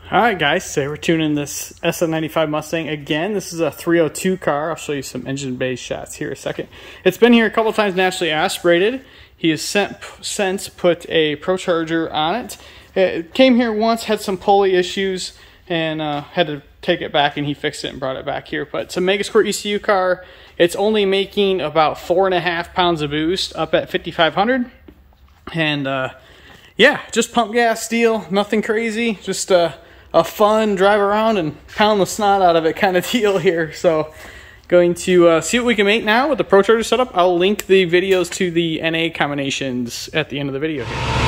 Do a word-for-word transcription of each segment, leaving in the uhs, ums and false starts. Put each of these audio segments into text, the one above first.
All right, guys, today we're tuning this S N ninety-five Mustang again. This is a three oh two car. I'll show you some engine bay shots here in a second. It's been here a couple times naturally aspirated. He has sent, since put a Procharger on it. It came here once, had some pulley issues, and uh, had to take it back, and he fixed it and brought it back here. But it's a Mega Squirt E C U car. It's only making about four and a half pounds of boost up at fifty-five hundred. And uh, yeah, just pump gas steel, nothing crazy, just uh, a fun drive around and pound the snot out of it kind of deal here. So going to uh, see what we can make now with the Procharger setup. I'll link the videos to the N A combinations at the end of the video here.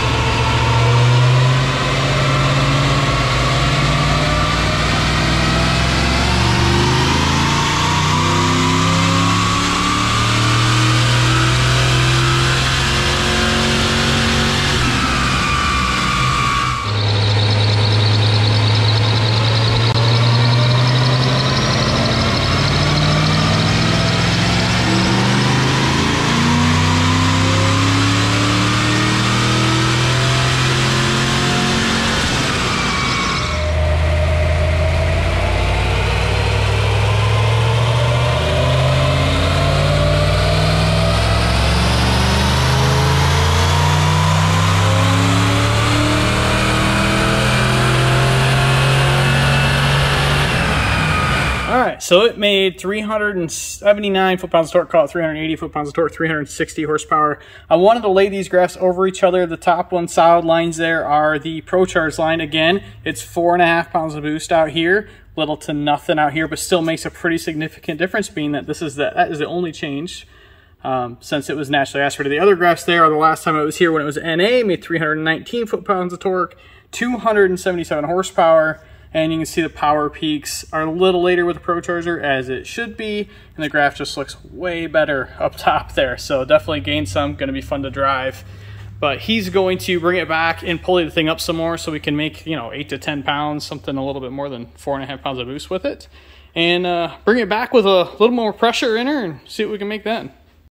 Alright, so it made three hundred seventy-nine foot-pounds of torque, call it three hundred eighty foot-pounds of torque, three hundred sixty horsepower. I wanted to lay these graphs over each other. The top one solid lines there are the Procharged line. Again, it's four and a half pounds of boost out here, little to nothing out here, but still makes a pretty significant difference, being that this is the, that is the only change um, since it was naturally aspirated. The other graphs there are the last time it was here when it was N A, made three hundred nineteen foot-pounds of torque, two hundred seventy-seven horsepower. And you can see the power peaks are a little later with the Procharger, as it should be, and the graph just looks way better up top there. So definitely gained some, going to be fun to drive. But he's going to bring it back and pulley the thing up some more so we can make, you know, eight to ten pounds, something a little bit more than four and a half pounds of boost with it. And uh, bring it back with a little more pressure in her and see what we can make then.